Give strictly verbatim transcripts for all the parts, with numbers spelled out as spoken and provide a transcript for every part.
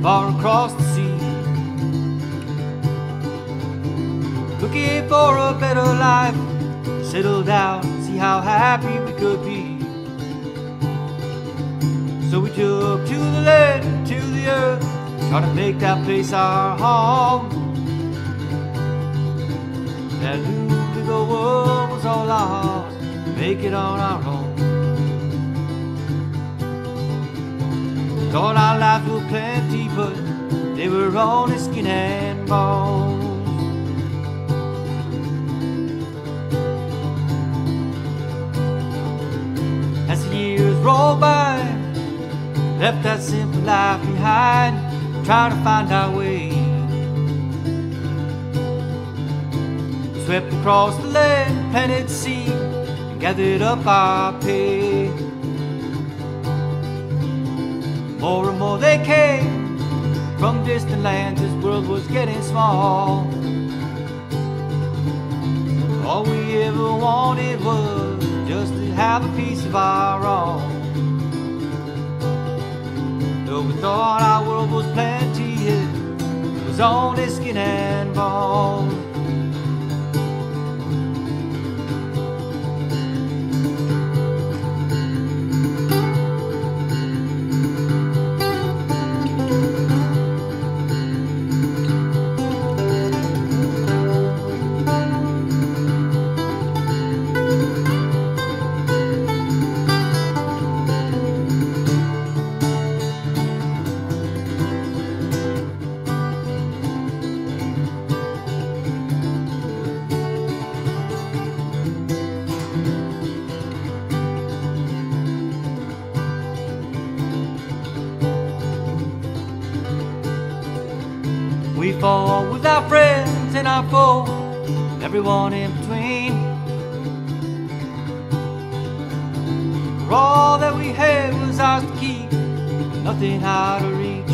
far across the sea, looking for a better life, settle down, see how happy we could be. So we took to the land, to the earth, trying to make that place our home. That knew the world was all ours, make it on our own. Thought our lives were plenty, but they were only skin and bones. As the years rolled by, left that simple life behind, trying to find our way. Swept across the land, planted seed, and gathered up our pay. More and more they came from distant lands, this world was getting small. All we ever wanted was just to have a piece of our own. Though we thought our world was plenty, it was only skin and bone. We fought with our friends and our foes, and everyone in between. For all that we had was ours to keep, nothing out of reach.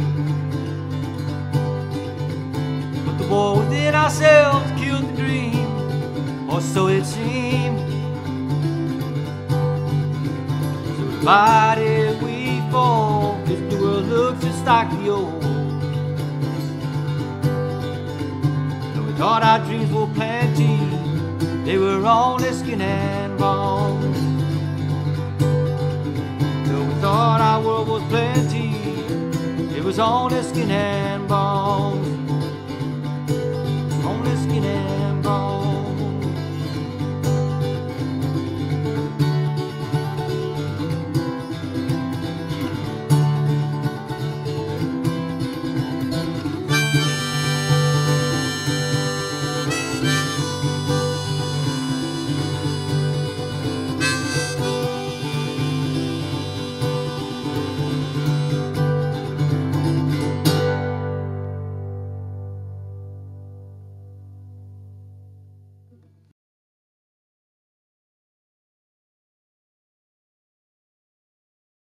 But the war within ourselves killed the dream, or so it seemed. So divided we fall, this new world looks just like the old. Thought our dreams were plenty, they were only skin and bone. Though we thought our world was plenty, it was only skin and bone.